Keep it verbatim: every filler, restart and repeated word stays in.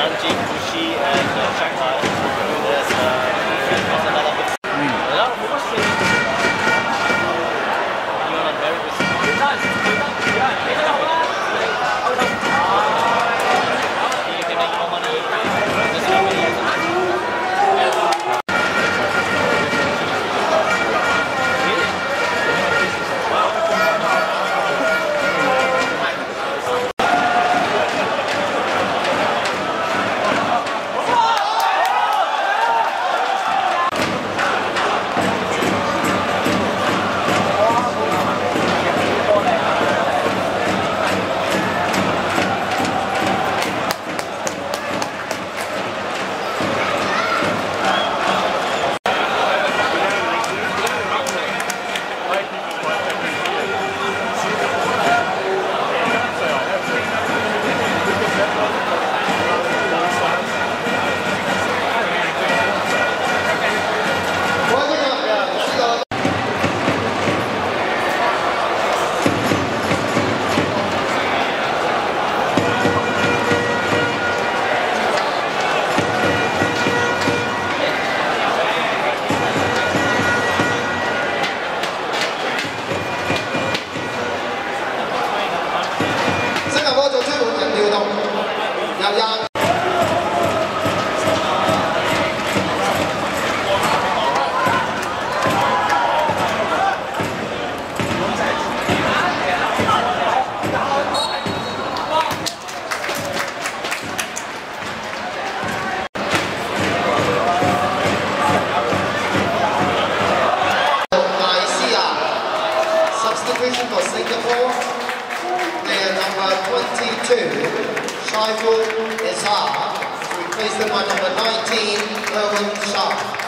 Nanjing, Wuxi, and uh, Shanghai. There's, uh, there's another book. Mm. A lot of books in you are very busy. You can make more money. Just how many years? Substitution for Singapore, player number twenty-two, Shaiful Issar, to replace them by number nineteen, Erwin Shah.